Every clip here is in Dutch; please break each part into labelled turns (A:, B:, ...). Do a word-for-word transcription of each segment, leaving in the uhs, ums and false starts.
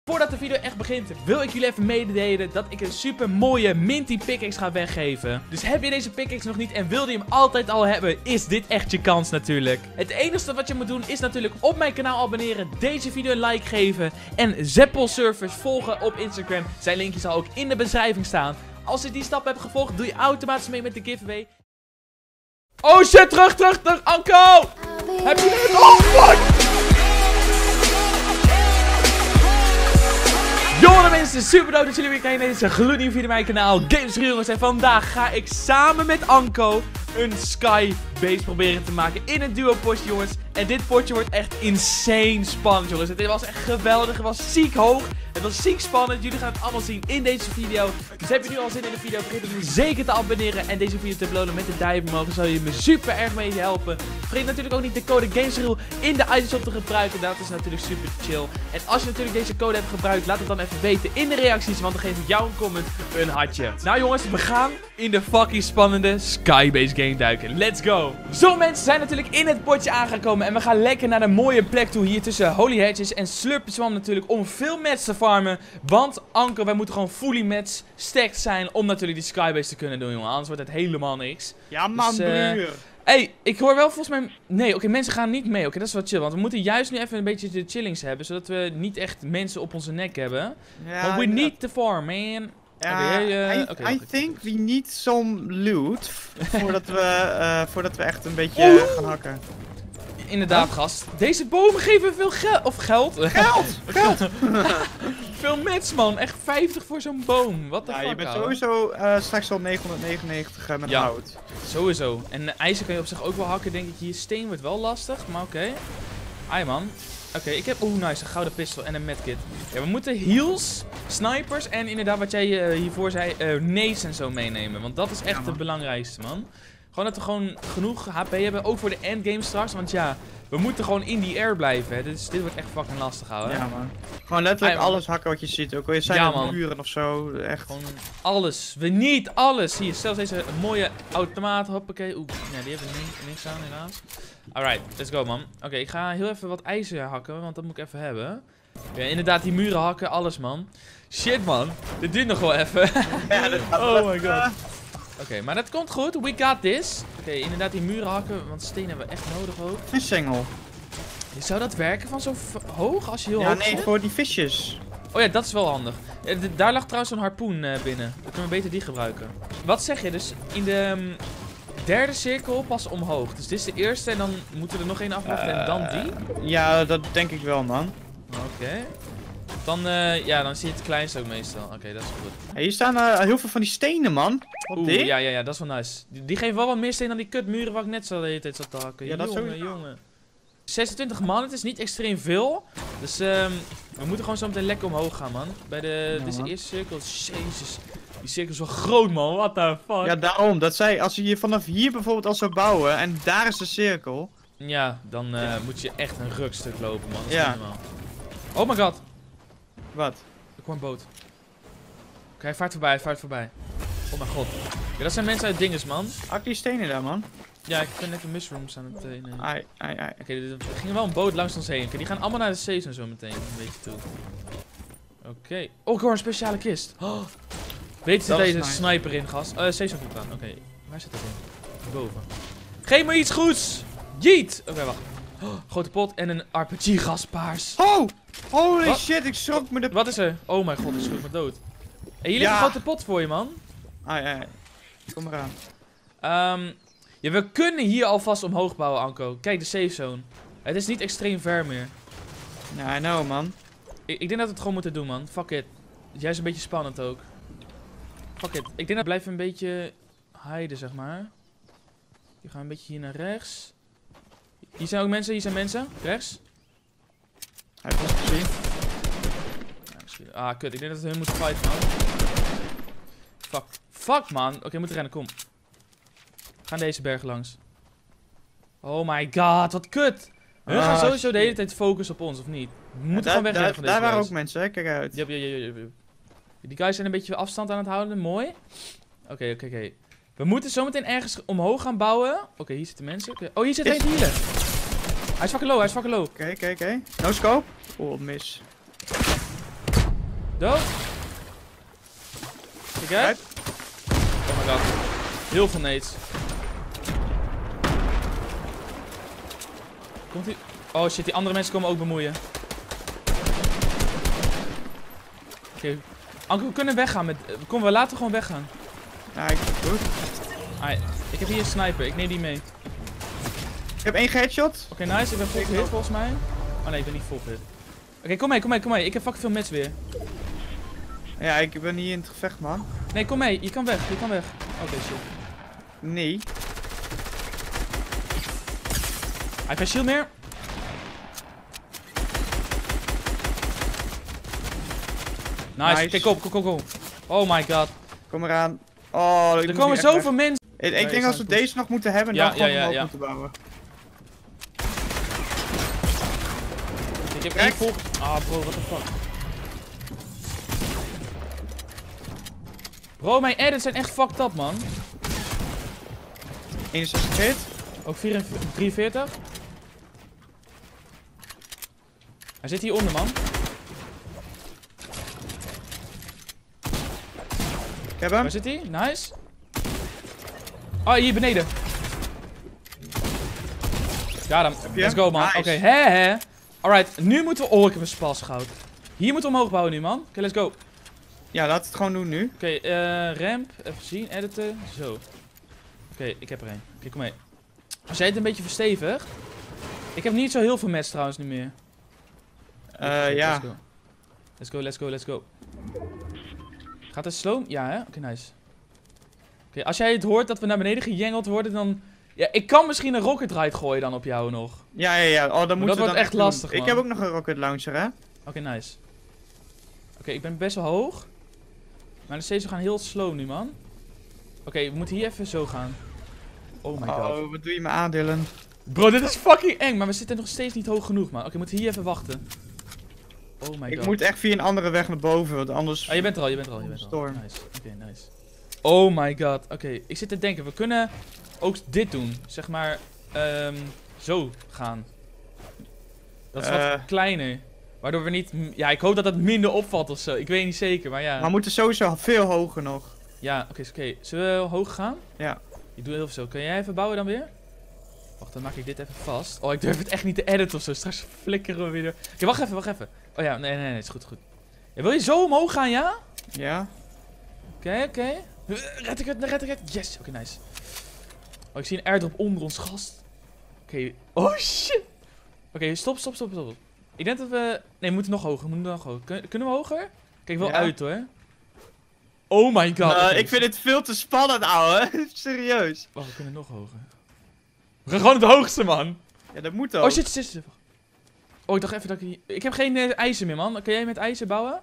A: voordat de video echt begint, wil ik jullie even mededelen dat ik een super mooie Minty pickaxe ga weggeven. Dus heb je deze pickaxe nog niet en wilde je hem altijd al hebben, is dit echt je kans natuurlijk. Het enige wat je moet doen is natuurlijk op mijn kanaal abonneren, deze video een like geven en Zeppel Servers volgen op Instagram. Zijn linkje zal ook in de beschrijving staan. Als je die stap hebt gevolgd, doe je automatisch mee met de giveaway. Oh shit, terug, terug, terug, Anko! Heb je het? Oh fuck! Yo mensen, super dood dat jullie weer kijken naar deze gloednieuwe video op mijn kanaal Games jongens. En vandaag ga ik samen met Anko een Sky Base proberen te maken in een duo potje jongens. En dit potje wordt echt insane spannend jongens. Het was echt geweldig, het was ziek hoog. Het was ziek spannend, jullie gaan het allemaal zien in deze video. Dus heb je nu al zin in de video, vergeet dan zeker te abonneren en deze video te belonen met de duimpje omhoog. Dan zal je me super erg mee helpen. Vergeet natuurlijk ook niet de code GamesReel in de itemshop te gebruiken, dat is natuurlijk super chill. En als je natuurlijk deze code hebt gebruikt, laat het dan even weten in de reacties, want dan geef ik jou een comment een hartje. Nou jongens, we gaan in de fucking spannende Sky Base game duiken. Let's go! Zo mensen, zijn natuurlijk in het potje aangekomen en we gaan lekker naar de mooie plek toe hier tussen Holy Hedges en Slurpy Swamp natuurlijk om veel match te farmen. Want Anko, wij moeten gewoon fully match stacked zijn om natuurlijk die Sky Base te kunnen doen jongen. Anders wordt het helemaal niks.
B: Ja man,
A: dus, uh,
B: broer.
A: Hey, ik hoor wel volgens mij... Nee, oké, okay, mensen gaan niet mee. Oké, okay, dat is wel chill. Want we moeten juist nu even een beetje de chillings hebben. Zodat we niet echt mensen op onze nek hebben.
B: Ja,
A: But we
B: ja.
A: need the farm, man.
B: Ja,
A: okay, uh,
B: I,
A: okay,
B: I
A: okay.
B: think we need some loot voordat we, uh, voordat we echt een beetje uh, gaan hakken.
A: Inderdaad, huh? Gast. Deze bomen geven veel geld. Of geld.
B: Geld! Geld!
A: Veel match, man. Echt vijftig voor zo'n boom. Wat de
B: ja,
A: fuck,
B: je bent
A: ouwe.
B: sowieso uh, straks al negenhonderdnegenennegentig uh, met
A: ja,
B: hout.
A: Sowieso. En uh, ijzer kan je op zich ook wel hakken, denk ik. Hier steen wordt wel lastig, maar oké. Okay. Ai, man. Oké, okay, ik heb... Oeh, nice. Een gouden pistool en een medkit. Ja, we moeten heals, snipers en inderdaad wat jij uh, hiervoor zei, uh, nades en zo meenemen. Want dat is echt ja, het belangrijkste, man. Gewoon dat we gewoon genoeg H P hebben, ook voor de endgame straks. Want ja, we moeten gewoon in die air blijven. Hè. Dit, dit wordt echt fucking lastig, houden.
B: Ja, man. Gewoon letterlijk Ai, alles hakken wat je ziet. Ook al je zijn
A: ja,
B: er muren of zo. Echt.
A: Gewoon alles. We niet alles. Hier, zelfs deze mooie automaat. Hoppakee. Oeh, ja, die hebben we niks aan helaas. Alright, let's go, man. Oké, okay, ik ga heel even wat ijzer hakken, want dat moet ik even hebben. Ja, inderdaad, die muren hakken, alles, man. Shit, man. Dit duurt nog wel even.
B: Ja, dat gaat
A: oh my god.
B: Uh...
A: Oké, okay, maar dat komt goed. We got this. Oké, okay, inderdaad die muren hakken, want steen hebben we echt nodig ook.
B: Een sengel.
A: Zou dat werken van zo hoog als je heel
B: ja,
A: hoog
B: nee,
A: zit?
B: voor die visjes.
A: Oh ja, dat is wel handig. Ja, daar lag trouwens zo'n harpoen uh, binnen. Dan kunnen we beter die gebruiken. Wat zeg je? Dus in de um, derde cirkel pas omhoog. Dus dit is de eerste en dan moeten we er nog één afleggen uh, en dan die?
B: Ja, dat denk ik wel, man.
A: Oké. Okay. Dan, uh, ja, dan zie je het kleinste ook meestal. Oké, okay, dat is goed.
B: Hey, hier staan uh, heel veel van die stenen, man. Wat
A: Oeh,
B: dit?
A: ja, ja, ja, dat is wel nice. Die, die geven wel wat meer steen dan die kutmuren waar ik net zo de hele tijd zat te hakken.
B: Ja, dat
A: jongen, jongen. zesentwintig man, het is niet extreem veel. Dus um, we moeten gewoon zo meteen lekker omhoog gaan, man. Bij de, ja, dit is de eerste cirkel. Jezus. Die cirkel is wel groot, man. What the fuck?
B: Ja, daarom. Dat zij, als je hier vanaf hier bijvoorbeeld al zou bouwen en daar is de cirkel.
A: Ja, dan uh, moet je echt een rukstuk lopen, man. Dat is
B: ja.
A: niet normaal. Oh my god.
B: Wat?
A: Er kwam een boot. Oké, okay, hij vaart voorbij, hij vaart voorbij. Oh mijn god. Ja, dat zijn mensen uit dinges, man.
B: Hak die stenen daar, man.
A: Ja, ik ben lekker mushrooms aan het nemen.
B: Ai, ai, ai.
A: Oké, okay, er ging wel een boot langs ons heen. Okay, die gaan allemaal naar de season zo meteen. Een beetje toe. Oké. Okay. Oh, ik hoor een speciale kist. Oh. Weet je, er deze nice. Sniper in, gast. Uh, season goed aan. Oké. Okay. Waar zit dat in? Boven. Geef me iets goeds! Jeet! Oké, okay, wacht. Oh, grote pot en een R P G gaspaars.
B: Oh! Holy
A: Wat?
B: shit, ik schrok me de...
A: Wat is er? Oh mijn god, ik schrok me dood. Hey, hier ligt ja. een grote pot voor je, man.
B: Ai, ai. Kom eraan.
A: Um, ja, we kunnen hier alvast omhoog bouwen, Anko. Kijk, de safe zone. Het is niet extreem ver meer.
B: Ja, I know, man.
A: Ik, ik denk dat we het gewoon moeten doen, man. Fuck it. Juist een beetje spannend ook. Fuck it. Ik denk dat we blijven een beetje hiden, zeg maar. We gaan een beetje hier naar rechts. Hier zijn ook mensen, hier zijn mensen. Rechts.
B: Hij heeft ons gezien.
A: Ja, ah, kut. Ik denk dat we hun moeten fighten, man. Fuck. Fuck, man. Oké, okay, we moeten rennen. Kom. We gaan deze berg langs. Oh my god, wat kut. Hun ah, gaan sowieso shit. de hele tijd focussen op ons, of niet? We moeten ja, gewoon wegrennen van deze
B: Daar
A: guys.
B: waren ook mensen, hè? Kijk uit.
A: Yep, yep, yep, yep. Die guys zijn een beetje afstand aan het houden. Mooi. Oké, okay, oké, okay, oké. Okay. We moeten zometeen ergens omhoog gaan bouwen. Oké, okay, hier zitten mensen. Okay. Oh, hier zit een healer. Hij is fucking low, hij is fucking low.
B: Oké, okay, oké, okay, oké. Okay. No scope. Oh, mis.
A: Dood. Kijk uit. Oh my god. Heel veel nades. Komt ie? Oh shit, die andere mensen komen ook bemoeien. Oké. Okay. Anko, we kunnen weggaan met... Kom, we laten gewoon weggaan.
B: Ja, ik goed.
A: Ah, ik heb hier een sniper, ik neem die mee.
B: Ik heb één headshot.
A: Oké, okay, nice. Ik ben vol gehit volgens mij. Oh nee, ik ben niet vol gehit. Oké, okay, kom mee, kom mee, kom mee. Ik heb fucking veel mets weer.
B: Ja, ik ben hier in het gevecht, man.
A: Nee, kom mee. Je kan weg, je kan weg. Oké, okay, shit.
B: Nee.
A: Hij heeft geen shield meer. Nice.
B: Nice.
A: Kijk op, kom, kom, kom. Oh my god.
B: Kom eraan. Oh, ik
A: er komen zoveel mensen.
B: Ik, ik
A: nee,
B: denk als we
A: goed.
B: deze nog moeten hebben,
A: Ja,
B: dan gewoon
A: ja, ja,
B: omhoog
A: ja.
B: moeten bouwen.
A: Ik heb
B: Kijk.
A: één vol... Ah bro, what the fuck. Bro, mijn edits zijn echt fucked up, man.
B: eenenzestig hit.
A: Ook drieënveertig. Hij zit hieronder, man.
B: Ik heb hem.
A: Waar zit hij? Nice. Oh, hier beneden. Ja, dan.
B: je
A: Let's
B: hem?
A: go, man.
B: Nice.
A: Oké, okay, hè, hè. Alright, nu moeten we... Oh, ik heb een spas goud. Hier moeten we omhoog bouwen nu, man. Oké, okay, let's go. Oké,
B: Ja, laat het gewoon doen nu.
A: okay, uh, ramp. Even zien, editen. Zo. Oké, okay, ik heb er een. Oké, okay, kom mee. Als jij het een beetje verstevigt. Ik heb niet zo heel veel match trouwens nu meer.
B: Uh,
A: Okay,
B: ja.
A: Let's go. Let's go, let's go, let's go. Gaat het slow? Ja, hè? Oké, okay, nice. Oké, okay, als jij het hoort dat we naar beneden gejengeld worden, dan... Ja, ik kan misschien een rocket ride gooien dan op jou nog.
B: Ja, ja, ja. Oh, dan moeten we
A: wordt
B: dan
A: echt lastig,
B: doen.
A: man.
B: Ik heb ook nog een rocket launcher, hè?
A: Oké, okay, nice. Oké, okay, ik ben best wel hoog. Maar nog steeds, we gaan heel slow nu, man. Oké, okay, we moeten hier even zo gaan. Oh my god.
B: Oh, wat doe je me aan, Dylan?
A: Bro, dit is fucking eng, maar we zitten nog steeds niet hoog genoeg, man. Oké, okay, we moeten hier even wachten. Oh my god.
B: Ik moet echt via een andere weg naar boven, want anders...
A: Ah, je bent er al, je bent er al, je bent er al.
B: Storm.
A: Nice, oké, okay, nice. Oh my god, oké. Okay. Ik zit te denken, we kunnen ook dit doen. Zeg maar, um, zo gaan. Dat is wat
B: Uh.
A: kleiner. Waardoor we niet... Ja, ik hoop dat het minder opvalt of zo. Ik weet niet zeker, maar ja.
B: Maar we moeten sowieso veel hoger nog.
A: Ja, oké, okay, oké. Okay. Zullen we hoog gaan?
B: Ja.
A: Ik doe heel veel zo. Kun jij even bouwen dan weer? Wacht, dan maak ik dit even vast. Oh, ik durf het echt niet te editen of zo. Straks flikkeren we weer. Oké, okay, wacht even, wacht even. Oh ja, nee, nee, nee, is goed, goed. Ja, wil je zo omhoog gaan, ja?
B: Ja.
A: Oké, okay, oké. Okay. Red ik het, red ik het. Yes, oké, okay, nice. Oh, ik zie een airdrop onder ons, gast. Oké. Okay. Oh, shit. Oké, okay, stop, stop, stop, stop. Ik denk dat we... Nee, we moeten nog hoger. We moeten nog hoger. Kun... Kunnen we hoger? Kijk wel ja. uit, hoor. Oh my god.
B: Uh,
A: okay.
B: Ik vind het veel te spannend, ouwe. Serieus.
A: Wacht, we kunnen nog hoger. We gaan gewoon het hoogste, man.
B: Ja, dat moet ook.
A: Oh, shit, shit, shit. Oh, ik dacht even dat ik... Ik heb geen uh, ijzer meer, man. Kun jij met ijzer bouwen?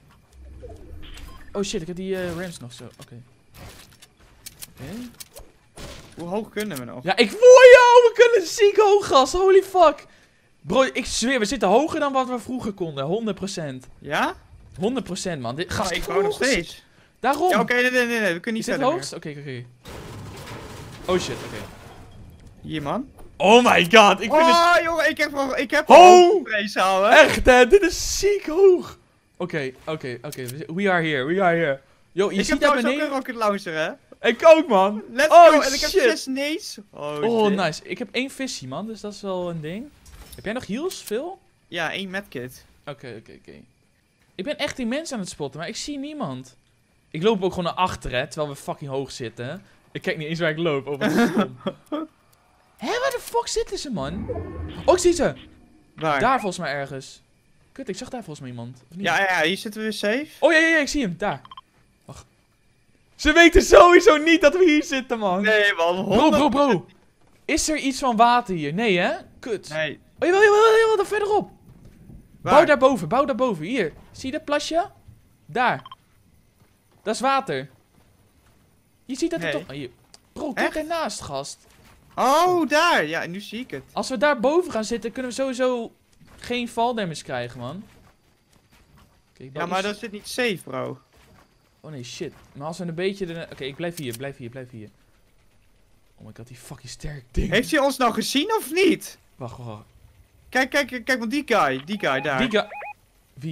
A: Oh, shit. Ik heb die uh, rams nog zo. Oké. Okay. Oké. Okay.
B: Hoe hoog kunnen we nog?
A: Ja, ik voel jou! We kunnen ziek hoog, gast. Holy fuck. Bro, ik zweer, we zitten hoger dan wat we vroeger konden. honderd procent.
B: Ja?
A: honderd procent, man. Dit, gast,
B: oh, ik bouw nog steeds.
A: Daarom.
B: Ja, oké, okay, nee, nee, nee, nee. We kunnen niet
A: Is
B: verder
A: dit hoogst? Oké, oké, oké. Oh, shit, oké. Okay.
B: Hier, man.
A: Oh my god, ik vind
B: oh,
A: het...
B: jongen, ik heb gewoon... Ik heb
A: Oh!
B: vrees houden.
A: Echt, hè? Dit is ziek hoog. Oké, oké, oké. We are here, we are here. Yo, je
B: ik
A: ziet
B: heb
A: daar beneden...
B: ook een rocket launcher, hè?
A: Ik ook, man.
B: Let's
A: oh,
B: go. En ik
A: shit.
B: heb zes nades. Oh,
A: oh
B: shit.
A: nice. Ik heb één visie, man. Dus dat is wel een ding. Heb jij nog heals? Veel?
B: Ja, één medkit.
A: Oké, okay, oké, okay, oké. Okay. Ik ben echt die mensen aan het spotten, maar ik zie niemand. Ik loop ook gewoon naar achteren, hè, terwijl we fucking hoog zitten. Ik kijk niet eens waar ik loop. Oh, wat is stom. Hé, waar de fuck zitten ze, man? Oh, ik zie ze.
B: Waar?
A: Daar volgens mij ergens. Kut, ik zag daar volgens mij iemand. Of niet?
B: Ja, ja, hier zitten we safe.
A: Oh, ja, ja, ja, ik zie hem. Daar. Wacht. Ze weten sowieso niet dat we hier zitten, man.
B: Nee, man.
A: Bro, bro, bro. Is er iets van water hier? Nee, hè? Kut.
B: Nee.
A: Oh, jawel, jawel, jawel, dan verderop.
B: Waar?
A: Bouw daarboven, bouw daarboven. Hier. Zie je dat plasje? Daar. Dat is water. Je ziet dat
B: nee.
A: er toch... Oh, hier. Bro, kijk daarnaast, gast.
B: Oh, daar. Ja, nu zie ik het.
A: Als we daar boven gaan zitten, kunnen we sowieso geen fall damage krijgen, man. Okay,
B: ja, maar dat zit niet safe, bro.
A: Oh nee, shit. Maar als we een beetje... De... Oké, okay, ik blijf hier, blijf hier, blijf hier. Oh my god, die fucking sterk ding.
B: Heeft hij ons nou gezien of niet?
A: Wacht, wacht, wacht.
B: Kijk, kijk, kijk, want die guy, die guy daar.
A: Die guy... Wie?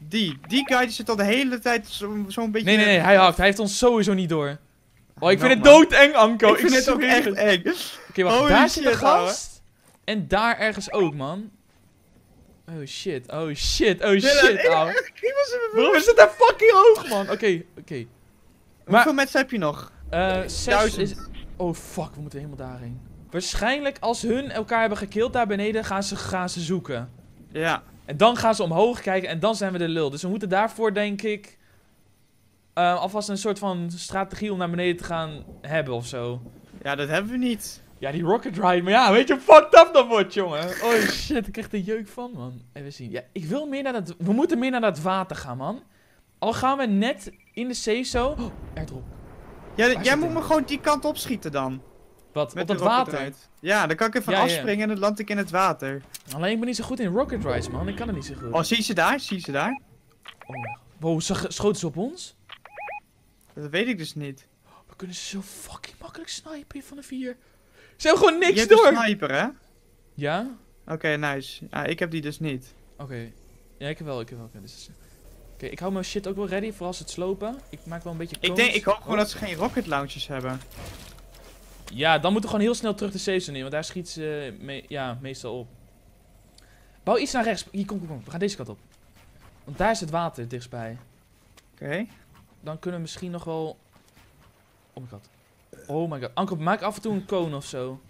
B: Die, die guy die zit al de hele tijd zo'n zo beetje...
A: Nee, nee, nee, hij hakt. Hij heeft ons sowieso niet door. Oh, ik vind
B: Nou,
A: het
B: man.
A: doodeng, Anko.
B: Ik vind het ook
A: zweer
B: echt
A: het.
B: eng.
A: Oké, wacht.
B: Holy
A: Daar zit een
B: shit, ouwe.
A: gast. En daar ergens ook, man. Oh shit, oh shit, oh
B: Ja,
A: shit,
B: ik-
A: ouwe.
B: ik- ik was even-
A: Waarom is het daar fucking hoog, man? Oké, oké. Maar-
B: Hoeveel mensen heb je nog?
A: Eh, zes
B: Duizend.
A: is... Oh, fuck, we moeten helemaal daarheen. Waarschijnlijk, als hun elkaar hebben gekild daar beneden, gaan ze, gaan ze zoeken.
B: Ja.
A: En dan gaan ze omhoog kijken en dan zijn we de lul. Dus we moeten daarvoor, denk ik, eh, alvast een soort van strategie om naar beneden te gaan hebben of zo.
B: Ja, dat hebben we niet.
A: Ja, die rocket ride, maar ja, weet je hoe fucked up dat wordt, jongen. Oh shit, ik krijg er jeuk van, man. Even zien. Ja, ik wil meer naar dat... We moeten meer naar dat water gaan, man. Al gaan we net in de zee zo... Oh, airdrop.
B: Ja,
A: Waar
B: jij
A: zit
B: moet
A: hij?
B: me gewoon die kant opschieten dan.
A: Wat?
B: Met
A: Op
B: de
A: dat
B: rocket
A: water?
B: ride. Ja, dan kan ik even
A: Ja, ja.
B: afspringen en dan land ik in het water.
A: Alleen ik ben niet zo goed in rocket rides, man. Ik kan het niet zo goed.
B: Oh, zie je ze daar? Zie je ze daar?
A: Oh. Wow, ze schoten ze op ons?
B: Dat weet ik dus niet.
A: We kunnen ze zo fucking makkelijk snipen hier van de vier. Ze hebben gewoon
B: Je
A: niks
B: hebt
A: door.
B: een sniper, hè?
A: Ja?
B: Oké, nice. Ja, ik heb die dus niet.
A: Oké. Ja, ik heb wel, ik heb wel. Oké, dus... Oké, ik hou mijn shit ook wel ready voor als ze het slopen. Ik maak wel een beetje
B: Ik
A: cones.
B: denk, ik hoop gewoon
A: Oh.
B: dat ze geen rocket launchers hebben.
A: Ja, dan moeten we gewoon heel snel terug de safe in, want daar schiet ze me ja, meestal op. Bouw iets naar rechts. Hier, kom, kom, kom. We gaan deze kant op. Want daar is het water dichtstbij.
B: Oké.
A: Dan kunnen we misschien nog wel... Oh my god. Oh my god. Anko, maak af en toe een cone of zo.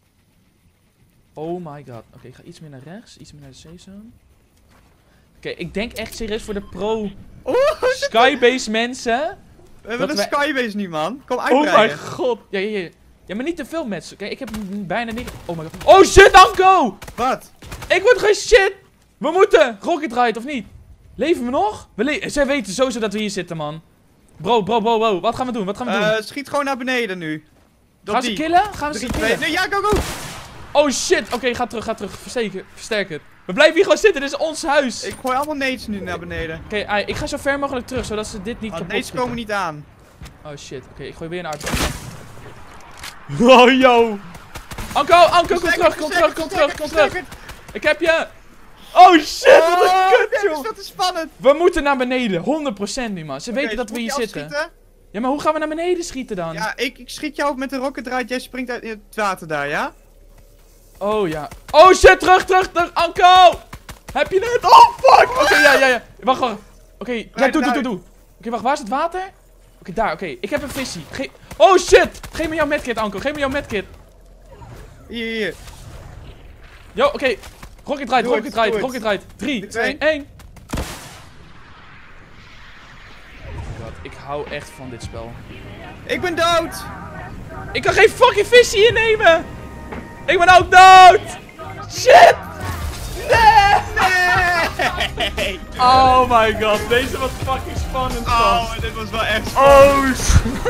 A: Oh my god. Oké, ik ga iets meer naar rechts. Iets meer naar de safe zone. Oké, ik denk echt serieus voor de pro
B: Oeh,
A: Skybase mensen.
B: we hebben
A: Dat
B: de
A: wij-
B: skybase nu, man. Kom
A: Oh
B: uitbreiden.
A: my god. Ja, ja, ja. Ja, maar niet te veel mensen. Kijk, ik heb n- bijna niet... Oh my god. Oh shit, Anko!
B: Wat?
A: Ik word geen shit! We moeten! Rocket Ride, of niet? Leven we nog? We le Zij weten sowieso dat we hier zitten, man. Bro, bro, bro, bro. Wat gaan we doen? Wat gaan we doen?
B: Eh, schiet gewoon naar beneden nu. Dat
A: gaan ze
B: die.
A: killen? Gaan we ze
B: Drie,
A: killen?
B: twee, nee, ja, go, go!
A: Oh shit. Oké, ga terug, ga terug. Versterken, versterk het. We blijven hier gewoon zitten. Dit is ons huis.
B: Ik gooi allemaal nades nu naar beneden.
A: Oké, ai, ik ga zo ver mogelijk terug, zodat ze dit niet
B: Want
A: kapot
B: nades
A: schieten.
B: komen niet aan.
A: Oh shit. Oké, ik gooi weer een aard. Oh, yo. Anko, Anko, kom terug, kom terug, kom terug, kom terug. Ik heb je. Oh shit, wat een
B: Oh,
A: kut,
B: dit
A: joh.
B: is dat is spannend.
A: We moeten naar beneden, honderd procent nu, man. Ze
B: Oké,
A: weten dat
B: moet
A: we hier
B: je
A: zitten.
B: afschieten?
A: Ja, maar hoe gaan we naar beneden schieten dan?
B: Ja, ik, ik schiet jou op met de rocket ride. Jij springt uit in het water daar, ja?
A: Oh ja. Oh shit, terug, terug, terug, Anko! Heb je het? Oh fuck! Oké, ja, ja, ja. Wacht, wacht. Oké, ja, doe, doe, doe, doe. Oké, wacht, waar is het water? Oké, daar, oké. Ik heb een visie. Ge oh shit! Geef me jouw medkit, Anko. Geef me jouw medkit.
B: Hier, hier.
A: Yo, oké. Rocket ride,
B: Doe
A: rocket
B: het,
A: ride,
B: doe
A: rocket ride. drie, twee,
B: Twee.
A: één. God, ik hou echt van dit spel.
B: Ik ben dood!
A: Ik kan geen fucking visie innemen! Ik ben ook dood! Shit! Nee!
B: Nee!
A: Oh my god, deze was fucking spannend.
B: Oh, dit was wel echt spannend.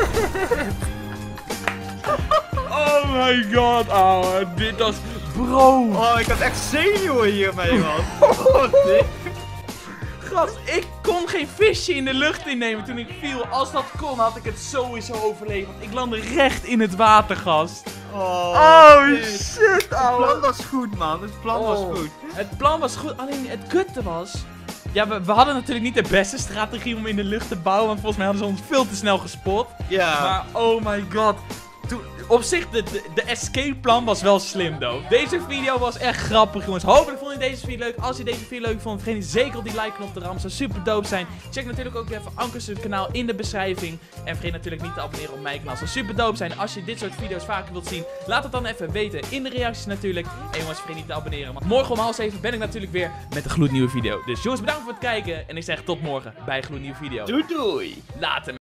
A: Oh, oh my god, oh, dit was... Bro!
B: Oh, ik had echt zenuwen hiermee, man. Oh, dit.
A: Gast, ik kon geen visje in de lucht innemen toen ik viel. Als dat kon, had ik het sowieso overleefd. Want ik landde recht in het water, gast.
B: Oh,
A: Oh
B: dit.
A: shit,
B: Het plan
A: ouwe.
B: was goed, man. Het plan was
A: Oh.
B: goed.
A: Het plan was goed, alleen het kutte was... Ja, we, we hadden natuurlijk niet de beste strategie om in de lucht te bouwen. Want volgens mij hadden ze ons veel te snel gespot.
B: Ja.
A: Maar oh my god. Toen, op zich, de, de, de escape plan was wel slim, though. Deze video was echt grappig, jongens. Hopelijk vond je deze video leuk. Als je deze video leuk vond, vergeet niet zeker op die like-knop te rammen. Zou super dope zijn. Check natuurlijk ook even Anko's kanaal in de beschrijving. En vergeet natuurlijk niet te abonneren op mijn kanaal. Zou super dope zijn. Als je dit soort video's vaker wilt zien, laat het dan even weten in de reacties natuurlijk. En jongens, vergeet niet te abonneren. Want morgen om half zeven ben ik natuurlijk weer met een gloednieuwe video. Dus jongens, bedankt voor het kijken. En ik zeg tot morgen bij een gloednieuwe video.
B: Doei doei.
A: Later.